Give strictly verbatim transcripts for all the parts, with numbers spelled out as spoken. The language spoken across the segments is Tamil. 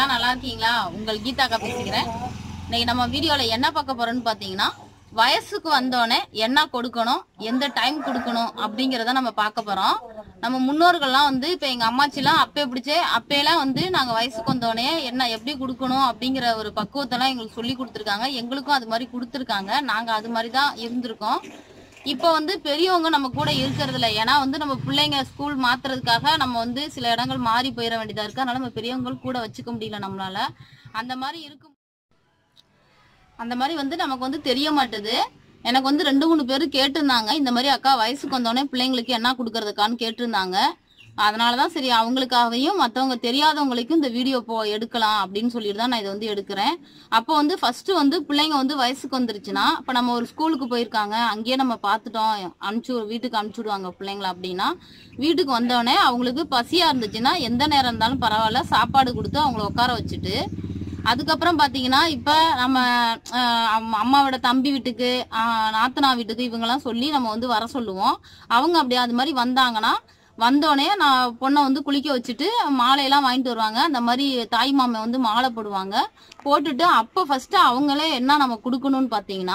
எல்லாம் நல்லா இருக்கீங்களா? உங்கள் கீதாக்கா பேசுகிறேன். இன்னைக்கு நம்ம வீடியோல என்ன பார்க்க போறோம்னு பாத்தீங்கன்னா, வயசுக்கு வந்தோடனே என்ன கொடுக்கணும், எந்த டைம் கொடுக்கணும் அப்படிங்கறத நம்ம பார்க்க போறோம். நம்ம முன்னோர்கள்லாம் வந்து இப்ப எங்க அம்மாச்சிலாம் அப்பே பிடிச்சே அப்பெல்லாம் வந்து நாங்க வயசுக்கு வந்தோடனே என்ன எப்படி கொடுக்கணும் அப்படிங்கிற ஒரு பக்குவத்தெல்லாம் எங்களுக்கு சொல்லி கொடுத்துருக்காங்க. எங்களுக்கும் அது மாதிரி கொடுத்துருக்காங்க. நாங்க அது மாதிரி தான் இருந்திருக்கோம். இப்போ வந்து பெரியவங்க நம்ம கூட இருக்கிறது இல்லை. ஏன்னா வந்து நம்ம பிள்ளைங்க ஸ்கூல் மாத்துறதுக்காக நம்ம வந்து சில இடங்கள் மாறி போயிட வேண்டியதா இருக்கு. அதனால நம்ம பெரியவங்க கூட வச்சுக்க முடியல நம்மளால. அந்த மாதிரி இருக்கும் அந்த மாதிரி வந்து நமக்கு வந்து தெரிய மாட்டுது. எனக்கு வந்து ரெண்டு மூணு பேர் கேட்டிருந்தாங்க, இந்த மாதிரி அக்கா வயசுக்கு வந்தோடனே பிள்ளைங்களுக்கு என்ன கொடுக்கறதுக்கான்னு கேட்டிருந்தாங்க. அதனாலதான் சரி அவங்களுக்காகவும் மற்றவங்க தெரியாதவங்களுக்கும் இந்த வீடியோ போ எடுக்கலாம் அப்படின்னு சொல்லிட்டு தான் நான் இதை வந்து எடுக்கிறேன். அப்போ வந்து ஃபர்ஸ்ட் வந்து பிள்ளைங்க வந்து வயசுக்கு வந்துருச்சுன்னா, இப்போ நம்ம ஒரு ஸ்கூலுக்கு போயிருக்காங்க, அங்கேயே நம்ம பார்த்துட்டோம், அனுப்பிச்சு வீட்டுக்கு அனுப்பிச்சு விடுவாங்க பிள்ளைங்கள அப்படின்னா, வீட்டுக்கு வந்தோடனே அவங்களுக்கு பசியா இருந்துச்சுன்னா எந்த நேரம் இருந்தாலும் பரவாயில்ல சாப்பாடு கொடுத்து அவங்கள உட்கார வச்சுட்டு, அதுக்கப்புறம் பாத்தீங்கன்னா இப்ப நம்ம அம்மாவோட தம்பி வீட்டுக்கு நாத்தனா வீட்டுக்கு இவங்கெல்லாம் சொல்லி நம்ம வந்து வர சொல்லுவோம். அவங்க அப்படி அது மாதிரி வந்தாங்கன்னா வந்தோடனே நான் பொண்ணை வந்து குளிக்க வச்சுட்டு மாலையெல்லாம் வாங்கிட்டு வருவாங்க. அந்த மாதிரி தாய் மாமை வந்து மாலை போடுவாங்க. போட்டுட்டு அப்போ ஃபர்ஸ்ட் அவங்களே என்ன நம்ம கொடுக்கணும்னு பாத்தீங்கன்னா,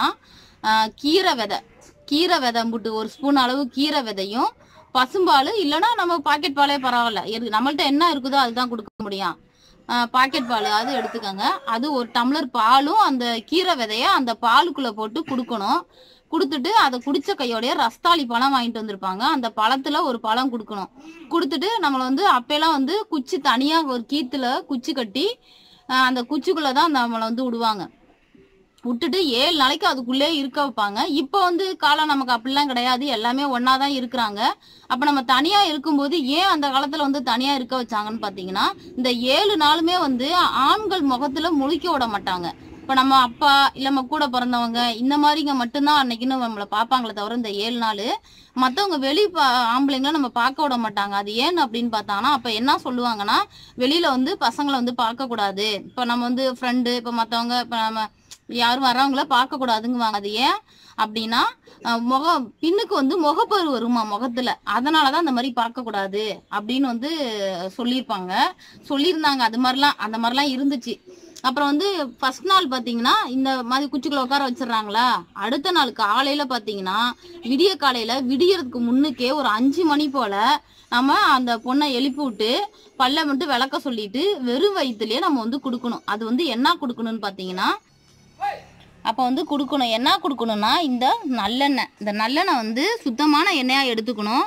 கீரை விதை கீரை விதை போட்டு ஒரு ஸ்பூன் அளவு கீரை விதையும் பசும்பால் இல்லைன்னா நம்ம பாக்கெட் பாலே பரவாயில்ல, நம்மள்ட்ட என்ன இருக்குதோ அதுதான் கொடுக்க முடியும். பாக்கெட் பால் அது எடுத்துக்கோங்க. அது ஒரு டம்ளர் பாலும் அந்த கீரை விதைய அந்த பாலுக்குள்ள போட்டு கொடுக்கணும். கொடுத்துட்டு அதை குடிச்ச கையோடைய ரஸ்தாளி பழம் வாங்கிட்டு வந்திருப்பாங்க, அந்த பழத்துல ஒரு பழம் கொடுக்கணும். கொடுத்துட்டு நம்மளை வந்து அப்பெல்லாம் வந்து குச்சி தனியா ஒரு கீத்துல குச்சி கட்டி அந்த குச்சிக்குள்ளதான் நம்மளை வந்து விடுவாங்க. விட்டுட்டு ஏழு நாளைக்கு அதுக்குள்ளே இருக்க வைப்பாங்க. இப்போ வந்து காலம் நமக்கு அப்படிலாம் கிடையாது, எல்லாமே ஒன்னாதான் இருக்கிறாங்க. அப்ப நம்ம தனியா இருக்கும்போது ஏன் அந்த காலத்துல வந்து தனியா இருக்க வச்சாங்கன்னு பாத்தீங்கன்னா, இந்த ஏழு நாளுமே வந்து ஆண்கள் முகத்துல முழிக்க விட மாட்டாங்க. இப்ப நம்ம அப்பா இல்ல நம்ம கூட பிறந்தவங்க இந்த மாதிரிங்க மட்டும்தான் அன்னைக்குன்னு நம்மளை பார்ப்பாங்களே தவிர இந்த ஏழு நாள் மற்றவங்க வெளி ஆம்பளைங்களை நம்ம பார்க்க விட மாட்டாங்க. அது ஏன் அப்படின்னு பார்த்தாங்கன்னா, அப்ப என்ன சொல்லுவாங்கன்னா, வெளியில வந்து பசங்களை வந்து பார்க்க கூடாது, இப்ப நம்ம வந்து ஃப்ரெண்டு இப்ப மற்றவங்க இப்ப நம்ம யாரும் வர்றவங்கள பார்க்க கூடாதுங்குவாங்க. அது ஏன் அப்படின்னா, முகம் பின்னுக்கு வந்து முகப்பரு வருமா முகத்துல, அதனாலதான் அந்த மாதிரி பார்க்க கூடாது அப்படின்னு வந்து சொல்லியிருப்பாங்க சொல்லியிருந்தாங்க. அது மாதிரிலாம் அந்த மாதிரிலாம் இருந்துச்சு. அப்புறம் வந்து ஃபர்ஸ்ட் நாள் பாத்தீங்கன்னா இந்த மாதிரி குச்சிக்குள்ள உட்கார வச்சிடறாங்களா, அடுத்த நாள் காலையில பாத்தீங்கன்னா விடிய காலையில விடியறதுக்கு முன்னுக்கே ஒரு அஞ்சு மணி போல நம்ம அந்த பொண்ணை எழுப்பி விட்டு பல்ல மட்டும் விளக்க சொல்லிட்டு வெறும் வயிற்றுலயே நம்ம வந்து கொடுக்கணும். அது வந்து என்ன கொடுக்கணும்னு பாத்தீங்கன்னா, அப்போ வந்து கொடுக்கணும் என்ன கொடுக்கணும்னா இந்த நல்லெண்ணெய். இந்த நல்லெண்ணெய் வந்து சுத்தமான எண்ணெயா எடுத்துக்கணும்.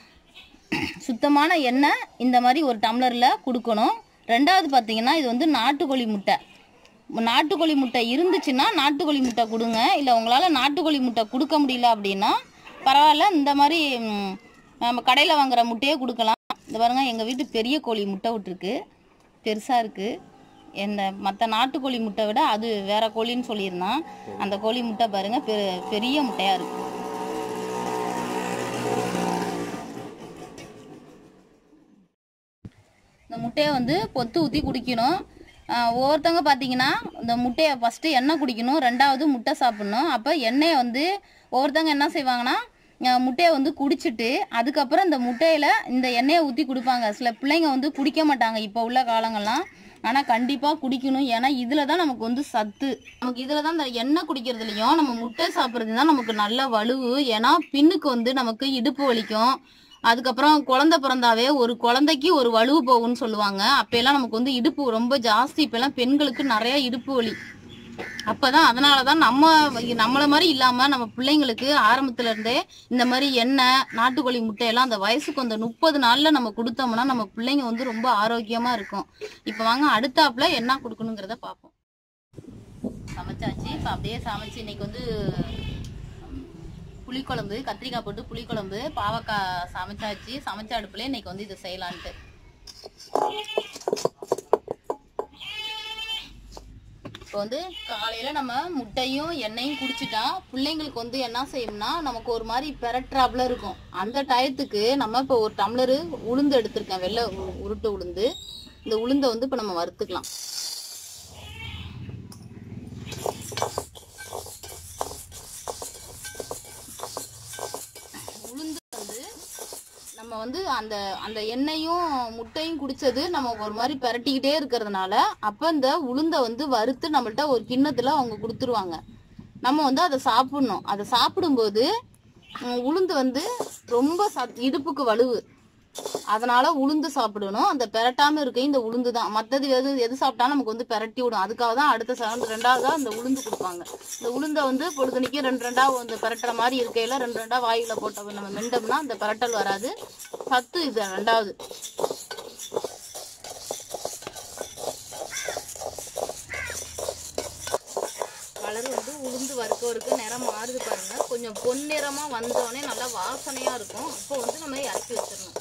சுத்தமான எண்ணெய் இந்த மாதிரி ஒரு டம்ளர்ல கொடுக்கணும். ரெண்டாவது பார்த்தீங்கன்னா இது வந்து நாட்டுக்கோழி முட்டை. நாட்டுக்கோழி முட்டை இருந்துச்சுன்னா நாட்டுக்கோழி முட்டை கொடுங்க. இல்லை உங்களால் நாட்டுக்கோழி முட்டை கொடுக்க முடியல அப்படின்னா பரவாயில்ல, இந்த மாதிரி நம்ம கடையில் வாங்குற முட்டையே கொடுக்கலாம். இந்த பாருங்க, எங்கள் வீட்டு பெரிய கோழி முட்டை விட்டுருக்கு, பெருசாக இருக்குது. இந்த மற்ற நாட்டுக்கோழி முட்டை விட அது வேற கோழின்னு சொல்லியிருந்தான். அந்த கோழி முட்டை பாருங்க பெ பெரிய முட்டையா இருக்கு. இந்த முட்டையை வந்து பொத்து ஊற்றி குடிக்கணும். ஒவ்வொருத்தவங்க பார்த்தீங்கன்னா இந்த முட்டையை ஃபஸ்ட்டு எண்ணெய் குடிக்கணும், ரெண்டாவது முட்டை சாப்பிட்ணும். அப்போ எண்ணெயை வந்து ஒவ்வொருத்தவங்க என்ன செய்வாங்கன்னா, முட்டையை வந்து குடிச்சிட்டு அதுக்கப்புறம் இந்த முட்டையில இந்த எண்ணெயை ஊற்றி குடிப்பாங்க. சில பிள்ளைங்க வந்து குடிக்க மாட்டாங்க இப்போ உள்ள காலங்கள்லாம். ஆனால் கண்டிப்பாக குடிக்கணும். ஏன்னா இதில் தான் நமக்கு வந்து சத்து. நமக்கு இதில் தான் இந்த எண்ணெய் குடிக்கிறதுலையும் நம்ம முட்டை சாப்பிட்றது தான் நமக்கு நல்ல வலுவு. ஏன்னா பின்னுக்கு வந்து நமக்கு இடுப்பு வலிக்கும். அதுக்கப்புறம் குழந்தை பிறந்தாவே ஒரு குழந்தைக்கு ஒரு வலுவு போகும்னு சொல்லுவாங்க. அப்பெல்லாம் நமக்கு வந்து இடுப்பு ரொம்ப ஜாஸ்தி. இப்பெல்லாம் பெண்களுக்கு நிறைய இடுப்பு வலி. அப்பதான் அதனாலதான் நம்ம நம்மள மாதிரி இல்லாம நம்ம பிள்ளைங்களுக்கு ஆரம்பத்துல இருந்தே இந்த மாதிரி எண்ணெய் நாட்டுக்கோழி முட்டையெல்லாம் அந்த வயசுக்கு அந்த முப்பது நாள்ல நம்ம கொடுத்தோம்னா நம்ம பிள்ளைங்க வந்து ரொம்ப ஆரோக்கியமா இருக்கும். இப்ப வாங்க அடுத்தாப்புல என்ன கொடுக்கணுங்கிறத பார்ப்போம். சமைச்சாச்சு. இப்ப அப்படியே சமைச்சு இன்னைக்கு வந்து புளிக்குழம்பு, கத்திரிக்காய் போட்டு புளிக்குழம்பு, பாவக்காய் சமைச்சாச்சு. சமைச்ச அடுப்புல இன்னைக்கு வந்து இதை செய்யலான்ட்டு. இப்போ வந்து காலையில நம்ம முட்டையும் எண்ணெயும் குடிச்சிட்டா பிள்ளைங்களுக்கு வந்து என்ன செய்யணும்னா நமக்கு ஒரு மாதிரி பெரட்ராப்ல இருக்கும். அந்த டயத்துக்கு நம்ம இப்போ ஒரு டம்ளரு உளுந்து எடுத்திருக்கேன், வெள்ளை உருட்டு உளுந்து. இந்த உளுந்தை வந்து இப்போ நம்ம வறுத்துக்கலாம். உளுந்து வந்து நம்ம நம்ம வந்து அந்த அந்த எண்ணெயும் முட்டையும் குடிச்சது நம்ம ஒரு மாதிரி பெரட்டிக்கிட்டே இருக்கிறதுனால அப்ப இந்த உளுந்தை வந்து வறுத்து நம்மள்ட்ட ஒரு கிண்ணத்துல அவங்க கொடுத்துருவாங்க. நம்ம வந்து அதை சாப்பிடணும். அதை சாப்பிடும்போது உளுந்து வந்து ரொம்ப சத் இடுப்புக்கு வலுவு, அதனால உளுந்து சாப்பிடணும். அந்த பெரட்டாம இருக்க இந்த உளுந்து தான். மற்றது எது எது சாப்பிட்டாலும் நமக்கு வந்து பெரட்டி விடும். அதுக்காக தான் அடுத்த சார்ந்து ரெண்டாவதா இந்த உளுந்து கொடுப்பாங்க. இந்த உளுந்தை வந்து பொழுதுனிக்கு ரெண்டு ரெண்டா இந்த பெரட்டுற மாதிரி இருக்கையில ரெண்டு ரெண்டா வாயில போட்ட நம்ம மெண்டோம்னா அந்த பெரட்டல் வராது. சத்து இது ரெண்டாவது. கலர் வந்து உளுந்து வறுக்க வறுக்க நிறம் மாறுது பாருங்க. கொஞ்சம் பொன்னிறமா வந்தோடனே நல்லா வாசனையா இருக்கும். அப்போ வந்து நம்ம இறக்கி வச்சிடணும்.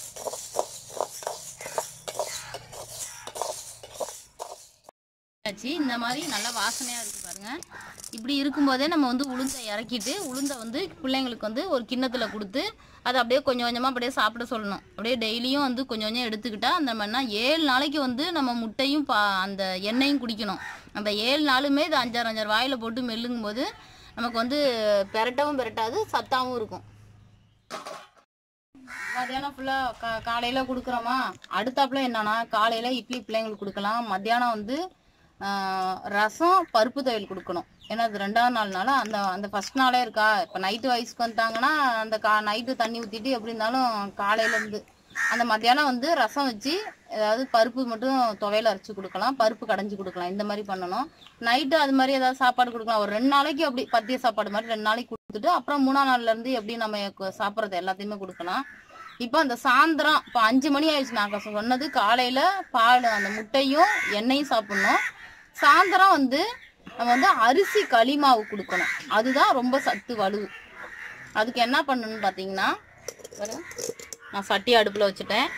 இந்த மாதிரி நல்லா வாசனையா இருக்கு பாருங்க. இப்படி இருக்கும்போதே நம்ம வந்து உளுந்தை இறக்கிட்டு உளுந்தை வந்து பிள்ளைங்களுக்கு வந்து ஒரு கிண்ணத்துல கொடுத்து அதை அப்படியே கொஞ்சம் கொஞ்சமா அப்படியே சாப்பிட சொல்லணும். அப்படியே டெய்லியும் வந்து கொஞ்சம் கொஞ்சம் எடுத்துக்கிட்டா அந்த மாதிரினா ஏழு நாளைக்கு வந்து நம்ம முட்டையும் பா அந்த எண்ணெயும் குடிக்கணும். அந்த ஏழு நாளுமே இது அஞ்சாறு அஞ்சாறு வாயில போட்டு மெல்லுங்கும் போது நமக்கு வந்து பெரட்டவும் பெரட்டாது, சத்தாவும் இருக்கும். மத்தியானம் ஃபுல்லா கா காலையில கொடுக்குறோமா, அடுத்தாப்புல என்னன்னா காலையில இட்லி பிள்ளைங்களுக்கு கொடுக்கலாம். மத்தியானம் வந்து ரசம் பருப்பு துவையல் கொடுக்கணும். ஏன்னா அது ரெண்டாவது நாள்னால அந்த அந்த ஃபர்ஸ்ட் நாளே இருக்கா. இப்போ நைட்டு வயசுக்கு வந்துட்டாங்கன்னா அந்த கா நைட்டு தண்ணி ஊற்றிட்டு எப்படி இருந்தாலும் காலையிலேருந்து அந்த மத்தியானம் வந்து ரசம் வச்சு ஏதாவது பருப்பு மட்டும் துவையல் அரைச்சி கொடுக்கலாம், பருப்பு கடைஞ்சி கொடுக்கலாம். இந்த மாதிரி பண்ணணும். நைட்டு அது மாதிரி ஏதாவது சாப்பாடு கொடுக்கலாம். ஒரு ரெண்டு நாளைக்கு அப்படி பத்திய சாப்பாடு மாதிரி ரெண்டு நாளைக்கு கொடுத்துட்டு அப்புறம் மூணாம் நாள்ல இருந்து எப்படி நம்ம சாப்பிட்றது எல்லாத்தையுமே கொடுக்கலாம். இப்போ அந்த சாயந்தரம் இப்போ அஞ்சு மணி ஆயிடுச்சு. நான் சொன்னது காலையில பால் அந்த முட்டையும் எண்ணெயும் சாப்பிடணும். சாயந்தரம் வந்து நம்ம வந்து அரிசி களி மாவு கொடுக்கணும். அதுதான் ரொம்ப சத்து வலுவு. அதுக்கு என்ன பண்ணணும்னு பார்த்தீங்கன்னா, நான் சட்டி அடுப்புல வச்சுட்டேன்.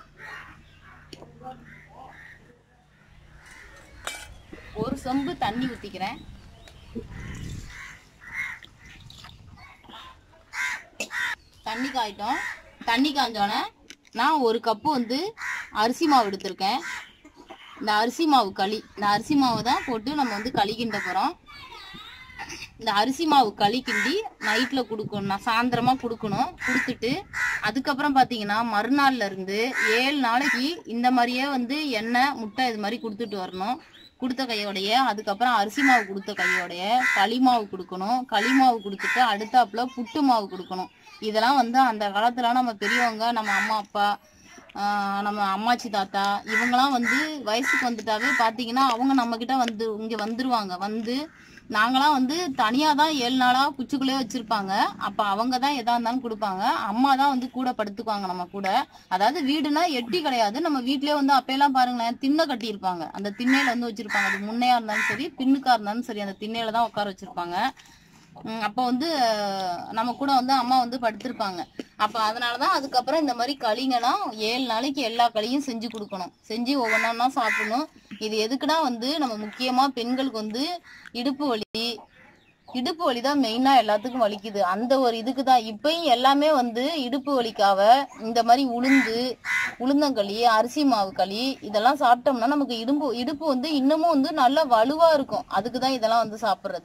ஒரு செம்பு தண்ணி ஊத்திக்கிறேன். தண்ணி காயிட்டோம். தண்ணி காய்ஞ்சோன்னே நான் ஒரு கப்பு வந்து அரிசி மாவு எடுத்திருக்கேன். இந்த அரிசி மாவு களி, இந்த அரிசி மாவு தான் போட்டு நம்ம வந்து களி கிண்ட போறோம். இந்த அரிசி மாவு களி கிண்டி நைட்ல கொடுக்கணும். நான் சாயந்தரமா கொடுக்கணும். கொடுத்துட்டு அதுக்கப்புறம் பாத்தீங்கன்னா மறுநாள்ல இருந்து ஏழு நாளைக்கு இந்த மாதிரியே வந்து எண்ணெய் முட்டை இது மாதிரி கொடுத்துட்டு வரணும். கொடுத்த கையோடைய அதுக்கப்புறம் அரிசி மாவு கொடுத்த கையோடைய களி மாவு கொடுக்கணும். களி மாவு கொடுத்துட்டு அடுத்தாப்புல புட்டு மாவு கொடுக்கணும். இதெல்லாம் வந்து அந்த காலத்துல நம்ம பெரியவங்க, நம்ம அம்மா அப்பா, நம்ம அம்மாச்சி தாத்தா இவங்கெல்லாம் வந்து வயசுக்கு வந்துட்டாவே பாத்தீங்கன்னா அவங்க நம்ம கிட்ட வந்து இங்க வந்துருவாங்க. வந்து நாங்களாம் வந்து தனியா தான் ஏழு நாளா குச்சிக்குள்ளே வச்சிருப்பாங்க. அப்ப அவங்க தான் எதா இருந்தாலும் கொடுப்பாங்க. அம்மா தான் வந்து கூட படுத்துக்குவாங்க நம்ம கூட. அதாவது வீடுனா எட்டி கிடையாது, நம்ம வீட்லயே வந்து அப்பெல்லாம் பாருங்களேன் திண்ணை கட்டி இருப்பாங்க. அந்த திண்ணையில வந்து வச்சிருப்பாங்க. அது முன்னையா இருந்தாலும் சரி பின்னுக்கா இருந்தாலும் சரி அந்த திண்ணையில தான் உட்கார வச்சிருப்பாங்க. அப்ப வந்து நம்ம கூட வந்து அம்மா வந்து படுத்திருப்பாங்க. அப்ப அதனாலதான் அதுக்கப்புறம் இந்த மாதிரி களிங்கெல்லாம் ஏழு நாளைக்கு எல்லா களியும் செஞ்சு கொடுக்கணும். செஞ்சு ஒவ்வொன்றா சாப்பிடணும். இது எதுக்குன்னா வந்து நம்ம முக்கியமா பெண்களுக்கு வந்து இடுப்பு வலி இடுப்பு வலி தான் மெயினா எல்லாத்துக்கும் வலிக்குது. அந்த ஒரு இதுக்கு தான் இப்பயும் எல்லாமே வந்து இடுப்பு வலிக்காக இந்த மாதிரி உளுந்து உளுந்தங்களி அரிசி மாவு களி இதெல்லாம் சாப்பிட்டோம்னா நமக்கு இடுப்பு இடுப்பு வந்து இன்னமும் வந்து நல்லா வலுவா இருக்கும். அதுக்குதான் இதெல்லாம் வந்து சாப்பிடுறது.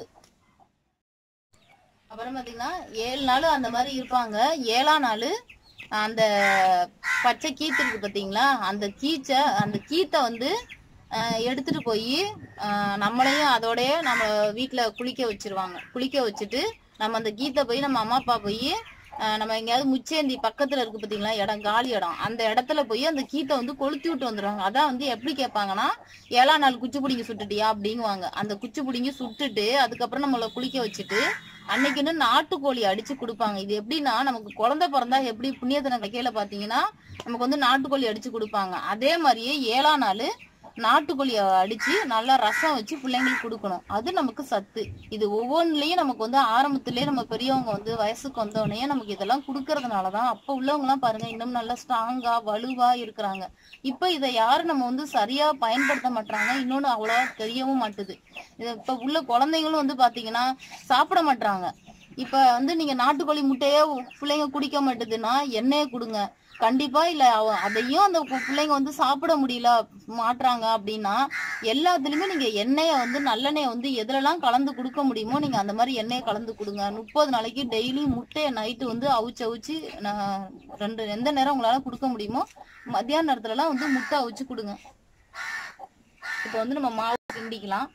அப்புறம் பாத்தீங்கன்னா ஏழு நாள் அந்த மாதிரி இருப்பாங்க. ஏழாம் நாள் அந்த பச்சை கீத்து இருக்கு பாத்தீங்களா, அந்த கீச்ச அந்த கீத்தை வந்து எடுத்துட்டு போய் நம்மளையும் அதோடய நம்ம வீட்டுல குளிக்க வச்சிருவாங்க. குளிக்க வச்சுட்டு நம்ம அந்த கீத்தை போய் நம்ம அம்மா அப்பா போய் நம்ம எங்கேயாவது முச்சேந்தி பக்கத்துல இருக்கு பாத்தீங்களா இடம், காலி இடம், அந்த இடத்துல போய் அந்த கீத்தை வந்து கொளுத்தி விட்டு வந்துடுவாங்க. அதான் வந்து எப்படி கேட்பாங்கன்னா ஏழாம் நாள் குச்சி பிடிங்கி சுட்டுட்டியா அப்படிங்குவாங்க. அந்த குச்சி பிடிங்கி சுட்டுட்டு அதுக்கப்புறம் நம்மளை குளிக்க வச்சுட்டு அன்னைக்குன்னு நாட்டுக்கோழி அடிச்சு கொடுப்பாங்க. இது எப்படின்னா நமக்கு குழந்தை பிறந்தா எப்படி புண்ணியத்தின கையில பாத்தீங்கன்னா நமக்கு வந்து நாட்டுக்கோழி அடிச்சு கொடுப்பாங்க. அதே மாதிரியே ஏழாம் நாள் நாட்டுக்கோழிய அடிச்சு நல்லா ரசம் வச்சு பிள்ளைங்களுக்கு கொடுக்கணும். அது நமக்கு சத்து. இது ஒவ்வொன்றுலயும் நமக்கு வந்து ஆரம்பத்திலேயே நம்ம பெரியவங்க வந்து வயசுக்கு வந்தோடனே நமக்கு இதெல்லாம் கொடுக்கறதுனாலதான் அப்ப உள்ளவங்க எல்லாம் பாருங்க இன்னும் நல்லா ஸ்ட்ராங்கா வலுவா இருக்கிறாங்க. இப்ப இதை யாரும் நம்ம வந்து சரியா பயன்படுத்த மாட்டாங்க. இன்னொன்னு அவ்வளவா தெரியவும் மாட்டுது. இப்ப உள்ள குழந்தைங்களும் வந்து பாத்தீங்கன்னா சாப்பிட மாட்டாங்க. இப்ப வந்து நீங்க நாட்டுக்கோழி முட்டையே பிள்ளைங்க குடிக்க மாட்டுதுன்னா எண்ணெயை கொடுங்க. கண்டிப்பா இல்ல அதையும் அந்த பிள்ளைங்க வந்து சாப்பிட முடியல மாட்டுறாங்க அப்படின்னா எல்லாத்துலயுமே நீங்க எண்ணெயை வந்து நல்லெண்ணெயை வந்து எதுலலாம் கலந்து கொடுக்க முடியுமோ நீங்க அந்த மாதிரி எண்ணெயை கலந்து கொடுங்க. முப்பது நாளைக்கு டெய்லி முட்டையை நைட்டு வந்து அவிச்சு அவிச்சு ரெண்டு எந்த நேரம் உங்களால கொடுக்க முடியுமோ மத்தியான நேரத்துல எல்லாம் வந்து முட்டை அவிச்சு கொடுங்க. இப்ப வந்து நம்ம மாவு கிண்டிக்கலாம்.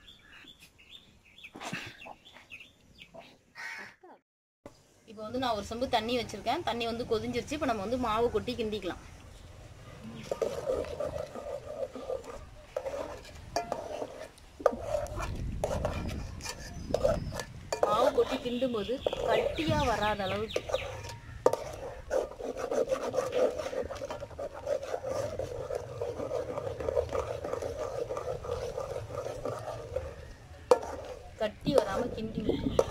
இப்போ வந்து நான் ஒரு சொம்பு தண்ணி வச்சிருக்கேன். தண்ணி வந்து கொதிஞ்சிருச்சு. இப்போ நம்ம வந்து மாவு கொட்டி கிண்டிக்கலாம். மாவு கொட்டி கிண்டும் போது கட்டியா வராத அளவுக்கு கட்டி வராம கிண்டி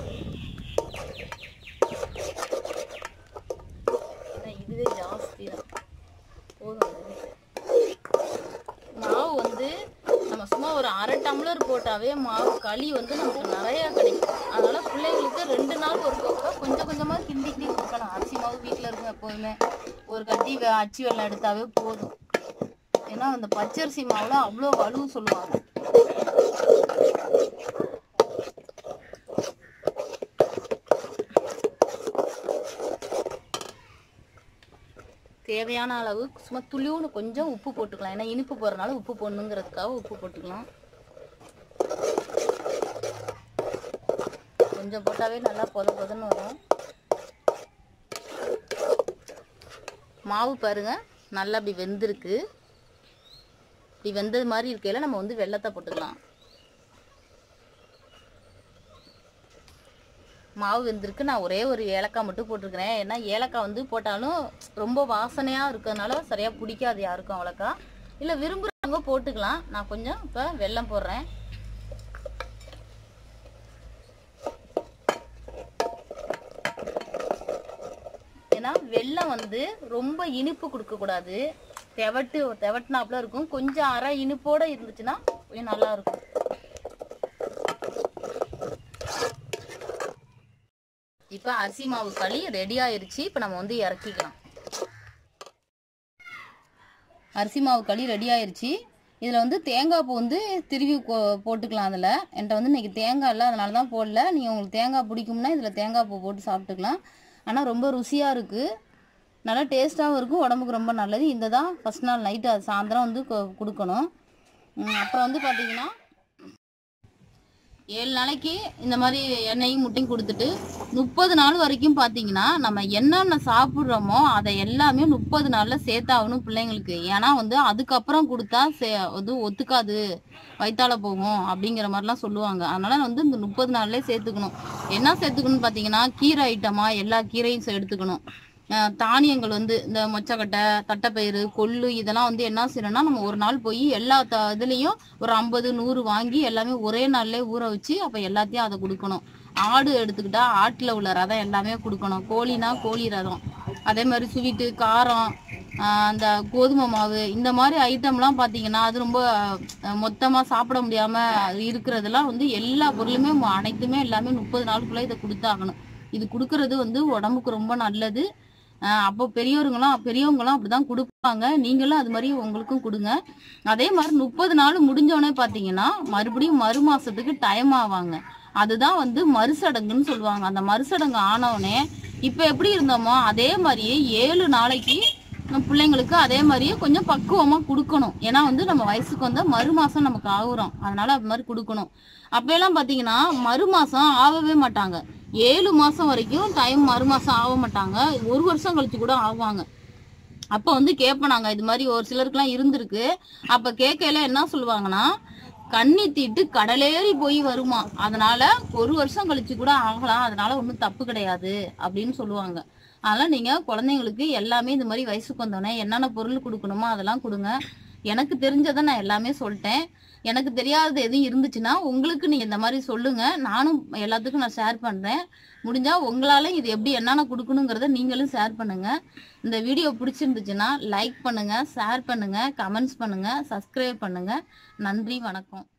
இதுவே ஜாஸ்தி தான் போதும். மாவு வந்து நம்ம சும்மா ஒரு அரை டம்ளர் போட்டாவே மாவு களி வந்து நமக்கு நிறைய கிடைக்கும். அதனால பிள்ளைங்களுக்கு ரெண்டு நாள் ஒரு பக்கம் கொஞ்சம் கொஞ்சமா கிண்டி கிண்டி கொடுக்கலாம். அரிசி மாவு வீட்டுல இருக்கும் எப்போதுமே ஒரு கட்டி அச்சி வெள்ளம் எடுத்தாவே போதும். ஏன்னா அந்த பச்சரிசி மாவுல அவ்வளோ வலு சொல்லுவாங்க. தேவையான அளவு சும்மா துளியோன்னு கொஞ்சம் உப்பு போட்டுக்கலாம். ஏன்னா இனிப்பு போறதுனால உப்பு போடணுங்கிறதுக்காக உப்பு போட்டுக்கலாம். கொஞ்சம் போட்டாவே நல்லா பொத பொதன்னு வரும். மாவு பாருங்க நல்லா அப்படி வெந்திருக்கு. இப்படி வெந்தது மாதிரி இருக்கையில நம்ம வந்து வெல்லத்தை போட்டுக்கலாம். மாவு வெந்திருக்கு. நான் ஒரே ஒரு ஏலக்காய் மட்டும் போட்டிருக்கிறேன். ஏன்னா ஏலக்காய் வந்து போட்டாலும் ரொம்ப வாசனையா இருக்கிறதுனால சரியா பிடிக்காது யாருக்கும் அவ்வளோக்கா. இல்லை விரும்புறவங்க போட்டுக்கலாம். நான் கொஞ்சம் இப்போ வெல்லம் போடுறேன். ஏன்னா வெல்லம் வந்து ரொம்ப இனிப்பு கொடுக்க கூடாது. தெவட்டு தெவட்டினாப்புல இருக்கும். கொஞ்சம் அரை இனிப்போட இருந்துச்சுன்னா கொஞ்சம் நல்லா இருக்கும். இப்ப அரிசி மாவு களி ரெடி ஆயிருச்சு. இப்ப நம்ம வந்து இறக்கிக்கலாம். அரிசி மாவு களி ரெடி ஆயிருச்சு. இதுல வந்து தேங்காய் பூ வந்து திருவி போட்டுக்கலாம். அதுல என்கிட்ட வந்து இன்னைக்கு தேங்காய் இல்லை, அதனாலதான் போடல. நீங்க உங்களுக்கு தேங்காய் பிடிக்கும்னா இதுல தேங்காய் பூ போட்டு சாப்பிட்டுக்கலாம். ஆனா ரொம்ப ருசியா இருக்கு, நல்லா டேஸ்டாகவும் இருக்கும், உடம்புக்கு ரொம்ப நல்லது. இந்த தான் ஃபர்ஸ்ட் நாள் நைட்டு அது சாயந்தரம் வந்து கொடுக்கணும். அப்புறம் வந்து பார்த்தீங்கன்னா ஏழு நாளைக்கு இந்த மாதிரி எண்ணெயும் முட்டையும் கொடுத்துட்டு முப்பது நாள் வரைக்கும் பார்த்தீங்கன்னா நம்ம என்னென்ன சாப்பிட்றோமோ அதை எல்லாமே முப்பது நாளில் சேர்த்தாகணும் பிள்ளைங்களுக்கு. ஏன்னா வந்து அதுக்கப்புறம் கொடுத்தா சே அது ஒத்துக்காது, வயிற்றால போகும் அப்படிங்கிற மாதிரிலாம் சொல்லுவாங்க. அதனால வந்து இந்த முப்பது நாள்லேயே சேர்த்துக்கணும். என்ன சேர்த்துக்கணும்னு பார்த்தீங்கன்னா கீரை ஐட்டமாக எல்லா கீரையும் எடுத்துக்கணும். தானியங்கள் வந்து இந்த மொச்சக்கட்டை, தட்டைப்பயிறு, கொள்ளு இதெல்லாம் வந்து என்ன செய்யணும்னா நம்ம ஒரு நாள் போய் எல்லா த இதுலேயும் ஒரு ஐம்பது நூறு வாங்கி எல்லாமே ஒரே நாள்லேயே ஊற வச்சு அப்போ எல்லாத்தையும் அதை கொடுக்கணும். ஆடு எடுத்துக்கிட்டா ஆட்டில் உள்ள ரதம் எல்லாமே கொடுக்கணும். கோழினா கோழி ரதம். அதே மாதிரி ஸ்வீட்டு, காரம், அந்த கோதுமை மாவு இந்த மாதிரி ஐட்டம்லாம் பார்த்தீங்கன்னா அது ரொம்ப மொத்தமாக சாப்பிட முடியாமல் இருக்கிறதெல்லாம் வந்து எல்லா பொருளுமே அனைத்துமே எல்லாமே முப்பது நாளுக்குள்ளே இதை கொடுத்தாகணும். இது கொடுக்கறது வந்து உடம்புக்கு ரொம்ப நல்லது. அப்போ பெரியவங்களும் பெரியவங்களும் அப்படிதான் கொடுப்பாங்க. நீங்களும் அது மாதிரி உங்களுக்கும் கொடுங்க. அதே மாதிரி முப்பது நாள் முடிஞ்சோடனே பார்த்தீங்கன்னா மறுபடியும் மறு மாசத்துக்கு டைம் ஆவாங்க. அதுதான் வந்து மறுசடங்குன்னு சொல்லுவாங்க. அந்த மறுசடங்கு ஆனவுடனே இப்போ எப்படி இருந்தோமோ அதே மாதிரியே ஏழு நாளைக்கு பிள்ளைங்களுக்கு அதே மாதிரியே கொஞ்சம் பக்குவமா கொடுக்கணும். ஏன்னா வந்து நம்ம வயசுக்கு வந்தா மறு மாசம் நமக்கு ஆகுறோம், அதனால அது மாதிரி கொடுக்கணும். அப்ப எல்லாம் பாத்தீங்கன்னா மறு மாசம் ஆகவே மாட்டாங்க. ஏழு மாசம் வரைக்கும் டைம் மறு மாசம் ஆக மாட்டாங்க. ஒரு வருஷம் கழிச்சு கூட ஆவாங்க. அப்ப வந்து கேட்போம் நாங்க, இது மாதிரி ஒரு சிலருக்குலாம் இருந்திருக்கு. அப்ப கேட்கல என்ன சொல்லுவாங்கன்னா கண்ணி தீட்டு கடலேறி போய் வருமா, அதனால ஒரு வருஷம் கழிச்சு கூட ஆகலாம், அதனால ஒன்றும் தப்பு கிடையாது அப்படின்னு சொல்லுவாங்க. அதனால நீங்க குழந்தைங்களுக்கு எல்லாமே இந்த மாதிரி வயசுக்கு வந்தோடனே என்னென்ன பொருள் கொடுக்கணுமோ அதெல்லாம் கொடுங்க. எனக்கு தெரிஞ்சதை நான் எல்லாமே சொல்லிட்டேன். எனக்கு தெரியாதது எதுவும் இருந்துச்சுன்னா உங்களுக்கு நீங்க இந்த மாதிரி சொல்லுங்க, நானும் எல்லாத்துக்கும் நான் ஷேர் பண்றேன். முடிஞ்சா உங்களால இது எப்படி என்னென்ன கொடுக்கணுங்கிறத நீங்களும் ஷேர் பண்ணுங்க. இந்த வீடியோ பிடிச்சிருந்துச்சுன்னா லைக் பண்ணுங்க, ஷேர் பண்ணுங்க, கமெண்ட்ஸ் பண்ணுங்க, சப்ஸ்கிரைப் பண்ணுங்க. நன்றி, வணக்கம்.